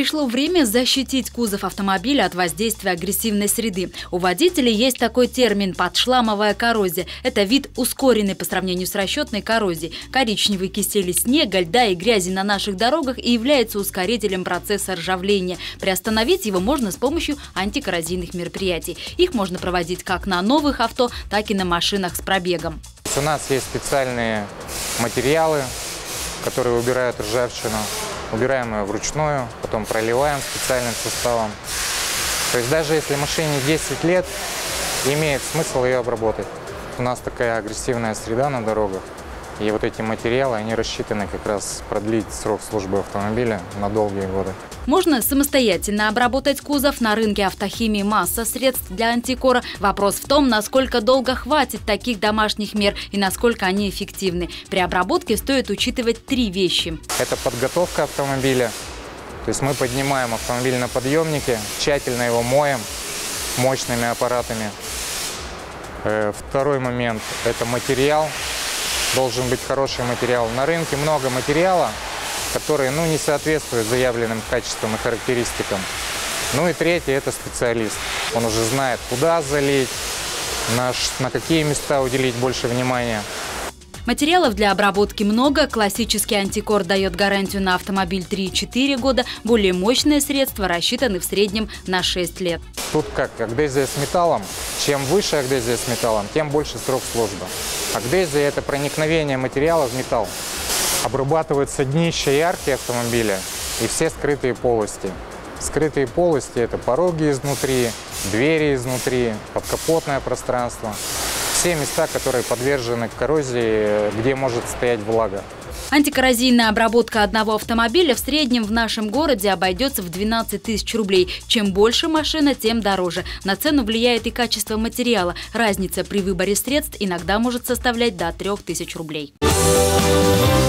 Пришло время защитить кузов автомобиля от воздействия агрессивной среды. У водителей есть такой термин – подшламовая коррозия. Это вид ускоренный по сравнению с расчетной коррозией. Коричневые кисели снега, льда и грязи на наших дорогах и является ускорителем процесса ржавления. Приостановить его можно с помощью антикоррозийных мероприятий. Их можно проводить как на новых авто, так и на машинах с пробегом. У нас есть специальные материалы, которые убирают ржавчину. Убираем ее вручную, потом проливаем специальным составом. То есть даже если машине 10 лет, имеет смысл ее обработать. У нас такая агрессивная среда на дорогах. И вот эти материалы, они рассчитаны как раз продлить срок службы автомобиля на долгие годы. Можно самостоятельно обработать кузов. На рынке автохимии масса средств для антикора. Вопрос в том, насколько долго хватит таких домашних мер и насколько они эффективны. При обработке стоит учитывать 3 вещи. Это подготовка автомобиля. То есть мы поднимаем автомобиль на подъемнике, тщательно его моем мощными аппаратами. Второй момент – это материал. Должен быть хороший материал. На рынке много материала, которые не соответствуют заявленным качествам и характеристикам. Ну и третье – это специалист. Он уже знает, куда залить, на какие места уделить больше внимания. Материалов для обработки много. Классический антикор дает гарантию на автомобиль 3-4 года. Более мощные средства рассчитаны в среднем на 6 лет. Тут как адгезия с металлом. Чем выше адгезия с металлом, тем больше срок службы. Адгезия – это проникновение материала в металл. Обрабатываются днища и арки автомобиля и все скрытые полости. Скрытые полости – это пороги изнутри, двери изнутри, подкапотное пространство. Все места, которые подвержены коррозии, где может стоять влага. Антикоррозийная обработка одного автомобиля в среднем в нашем городе обойдется в 12 тысяч рублей. Чем больше машина, тем дороже. На цену влияет и качество материала. Разница при выборе средств иногда может составлять до 3000 рублей.